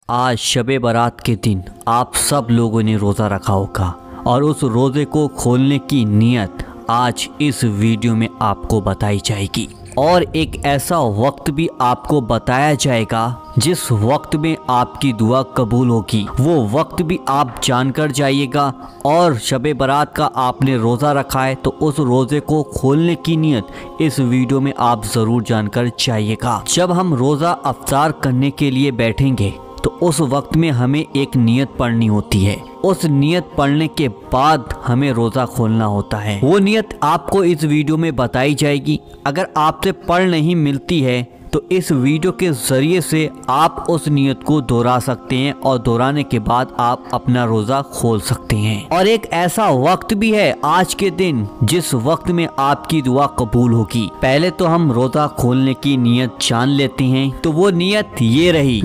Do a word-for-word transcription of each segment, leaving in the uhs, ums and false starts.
आज शबे बारात के दिन आप सब लोगों ने रोज़ा रखा होगा और उस रोज़े को खोलने की नियत आज इस वीडियो में आपको बताई जाएगी और एक ऐसा वक्त भी आपको बताया जाएगा जिस वक्त में आपकी दुआ कबूल होगी। वो वक्त भी आप जानकर जाइएगा और शबे बारात का आपने रोज़ा रखा है तो उस रोज़े को खोलने की नियत इस वीडियो में आप ज़रूर जानकर जाइएगा। जब हम रोज़ा अफ्तार करने के लिए बैठेंगे तो उस वक्त में हमें एक नियत पढ़नी होती है। उस नियत पढ़ने के बाद हमें रोज़ा खोलना होता है। वो नियत आपको इस वीडियो में बताई जाएगी। अगर आपसे पढ़ नहीं मिलती है तो इस वीडियो के ज़रिए से आप उस नियत को दोहरा सकते हैं और दोहराने के बाद आप अपना रोज़ा खोल सकते हैं। और एक ऐसा वक्त भी है आज के दिन जिस वक्त में आपकी दुआ कबूल होगी। पहले तो हम रोज़ा खोलने की नियत जान लेते हैं। तो वो नियत ये रही,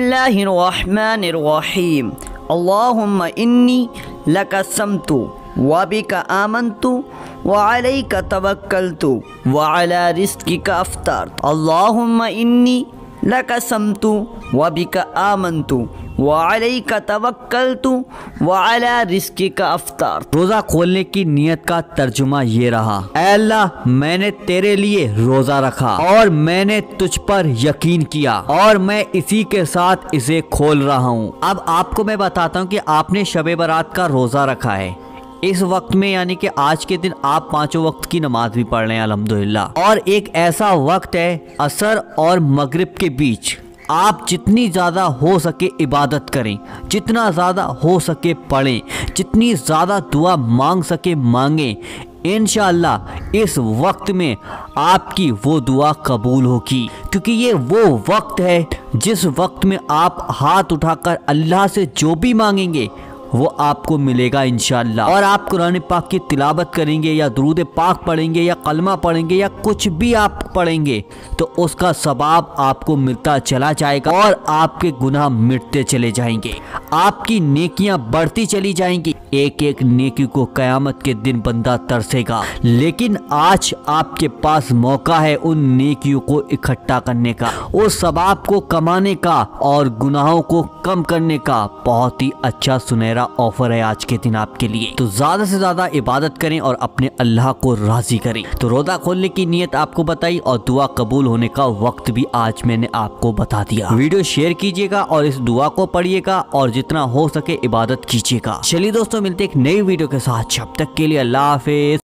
बिस्मिल्लाहिर्रहमानिर्रहीम, अल्लाहुम्मा इन्नी लका समतु व बिका आमन्तु व अलैका तवक्कलतु व अला रिज़्क़िका अफ़्तारतु। अल्लाहुम्मा इन्नी लका समतु व बिका आमन्तु व अलैका तवक्कलतु व अला रिज़्क़िका अफ़्तारतु। रोज़ा खोलने की नियत का तर्जुमा ये रहा, ऐ अल्लाह मैंने तेरे लिए रोज़ा रखा और मैंने तुझ पर यकीन किया और मैं इसी के साथ इसे खोल रहा हूँ। अब आपको मैं बताता हूँ कि आपने शबे बारात का रोज़ा रखा है। इस वक्त में यानी कि आज के दिन आप पांचों वक्त की नमाज भी पढ़ रहे हैं अल्हम्दुलिल्लाह। और एक ऐसा वक्त है असर और मगरिब के बीच, आप जितनी ज़्यादा हो सके इबादत करें, जितना ज़्यादा हो सके पढ़ें, जितनी ज़्यादा दुआ मांग सके मांगें। इंशाअल्लाह इस वक्त में आपकी वो दुआ कबूल होगी, क्योंकि ये वो वक्त है जिस वक्त में आप हाथ उठाकर अल्लाह से जो भी मांगेंगे वो आपको मिलेगा इंशाअल्लाह। और आप कुरान पाक की तिलावत करेंगे या दुरूद पाक पढ़ेंगे या कलमा पढ़ेंगे या कुछ भी आप पढ़ेंगे तो उसका सवाब आपको मिलता चला जाएगा और आपके गुनाह मिटते चले जाएंगे, आपकी नेकियां बढ़ती चली जाएंगी। एक एक नेकी को कयामत के दिन बंदा तरसेगा। लेकिन आज आपके पास मौका है उन नेकियों को इकट्ठा करने का, उस सवाब को कमाने का और गुनाहों को कम करने का। बहुत ही अच्छा सुनहरा ऑफर है आज के दिन आपके लिए। तो ज्यादा से ज्यादा इबादत करें और अपने अल्लाह को राजी करें। तो रोज़ा खोलने की नियत आपको बताई और दुआ कबूल होने का वक्त भी आज मैंने आपको बता दिया। वीडियो शेयर कीजिएगा और इस दुआ को पढ़िएगा और जितना हो सके इबादत कीजिएगा। चलिए दोस्तों, मिलते एक नई वीडियो के साथ, जब तक के लिए अल्लाह हाफिज।